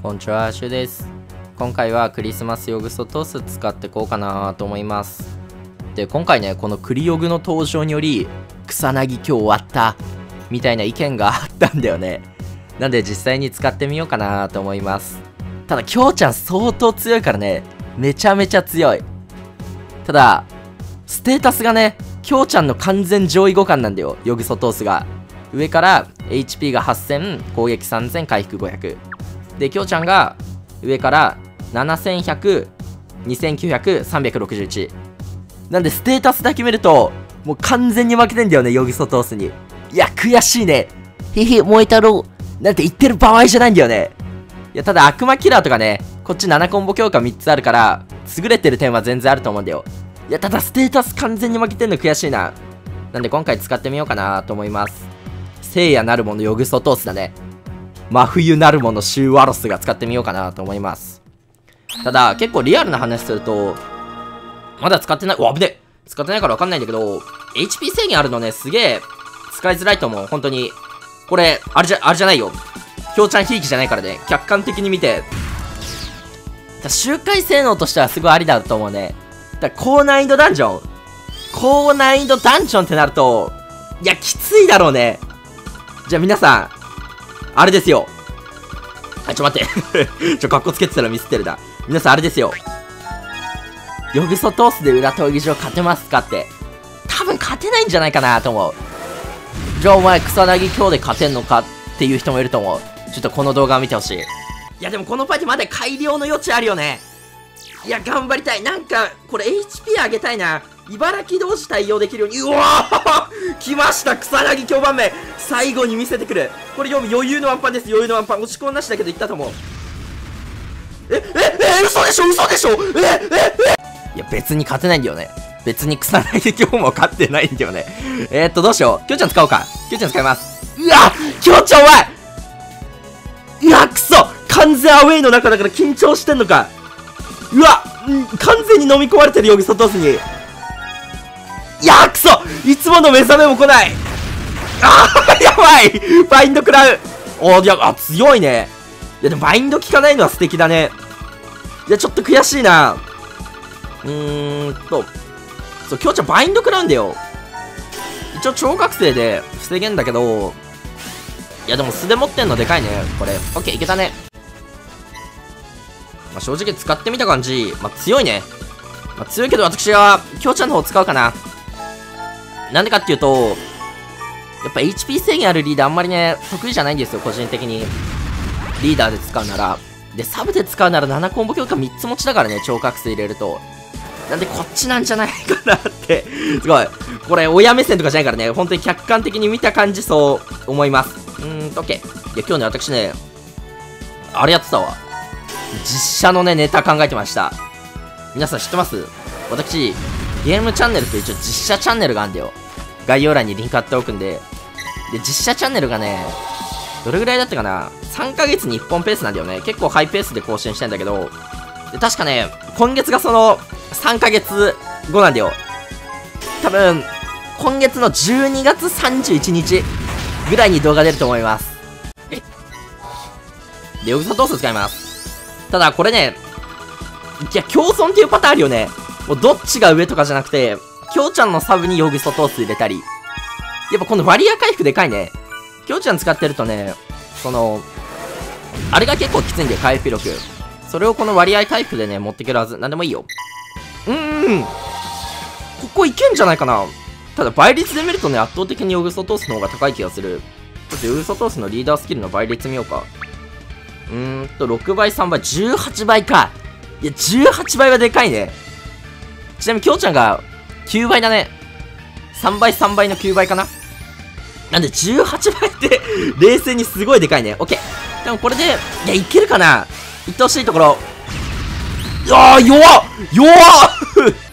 こんにちは、シュです。今回はクリスマスヨグソトース使っていこうかなと思います。で、今回ね、このクリヨグの登場により、草薙今日終わったみたいな意見があったんだよね。なんで実際に使ってみようかなと思います。ただ、きょうちゃん相当強いからね、めちゃめちゃ強い。ただ、ステータスがね、きょうちゃんの完全上位互換なんだよ、ヨグソトースが。上から HP が8000、攻撃3000、回復500。で、きょうちゃんが上から7100、2900、361。なんでステータスだけ見ると、もう完全に負けてんだよね、ヨギソトースに。いや、悔しいね。へへ、燃えたろう。なんて言ってる場合じゃないんだよね。いや、ただ悪魔キラーとかね、こっち7コンボ強化3つあるから、優れてる点は全然あると思うんだよ。いや、ただステータス完全に負けてんの悔しいな。なんで今回使ってみようかなと思います。聖夜なるものヨグソトースだね。真冬なるものシューワロスが使ってみようかなと思います。ただ、結構リアルな話すると、まだ使ってない、危ね、使ってないからわかんないんだけど、HP 制限あるのね、すげえ使いづらいと思う、本当に。これ、あれじゃないよ。ひょうちゃんひいきじゃないからね、客観的に見て。周回性能としてはすごいありだと思うね。だから高難易度ダンジョン。高難易度ダンジョンってなると、いや、きついだろうね。じゃあ皆さん、あれですよ。あ、ちょ待ってカッコつけてたらミスってるな。皆さんあれですよ。ヨグソトースで裏闘技場勝てますかって。多分勝てないんじゃないかなと思う。じゃあお前草薙今日で勝てんのかっていう人もいると思う。ちょっとこの動画を見てほしい。いやでもこのパーティーまだ改良の余地あるよね。いや頑張りたい。なんかこれ HP 上げたいな。茨城同時対応できるように。うわー来ました草薙強番目。最後に見せてくる。これ余裕のワンパンです。余裕のワンパン。押し込んなしだけどいったと思う。嘘でしょ嘘でしょいや別に勝てないんだよね。別に草薙今日も勝ってないんだよね。どうしよう。きょうちゃん使おうか。きょうちゃん使います。うわきょうちゃんお前いやくそ完全アウェイの中だから緊張してんのか。うわ完全に飲み込まれてるヨギソトースに。いやくそいつもの目覚めも来ない。やばいバインド食らう。いや、強いね。いや、でもバインド効かないのは素敵だね。いや、ちょっと悔しいな。そう、きょうちゃんバインド食らうんだよ。一応、超覚醒で防げんだけど、いや、でも素で持ってんのでかいね、これ。オッケー、いけたね。まあ、正直使ってみた感じ、強いね。強いけど、私は、きょうちゃんの方使うかな。なんでかっていうと、やっぱ HP 制限あるリーダーあんまりね、得意じゃないんですよ、個人的に。リーダーで使うなら。で、サブで使うなら7コンボ強化3つ持ちだからね、超覚醒入れると。なんでこっちなんじゃないかなって。すごい。これ、親目線とかじゃないからね、本当に客観的に見た感じそう思います。オッケー。いや、今日ね、私ね、あれやってたわ。実写のね、ネタ考えてました。皆さん知ってます？私、ゲームチャンネルと一応実写チャンネルがあるんだよ。概要欄にリンク貼っておくんで。で、実写チャンネルがね、どれぐらいだったかな ?3 ヶ月に1本ペースなんだよね。結構ハイペースで更新してんだけど、で確かね、今月がその3ヶ月後なんだよ。多分、今月の12月31日ぐらいに動画出ると思います。で、ヨグソトース使います。ただ、これね、いや、共存っていうパターンあるよね。もうどっちが上とかじゃなくて、きょうちゃんのサブにヨグソトース入れたり。やっぱこのバリア回復でかいね。きょうちゃん使ってるとね、あれが結構きついんだよ、回復力。それをこの割合回復でね、持っていけるはず。なんでもいいよ。ここいけんじゃないかな。ただ倍率で見るとね、圧倒的にヨグソトースの方が高い気がする。ちょっとヨグソトースのリーダースキルの倍率見ようか。6倍、3倍、18倍か。いや、18倍はでかいね。ちなみにきょうちゃんが9倍だね。3倍、3倍の9倍かな。なんで18倍って冷静にすごいでかいね。オッケー。でもこれで、いや、いけるかな。いってほしいところ。いやー、弱っ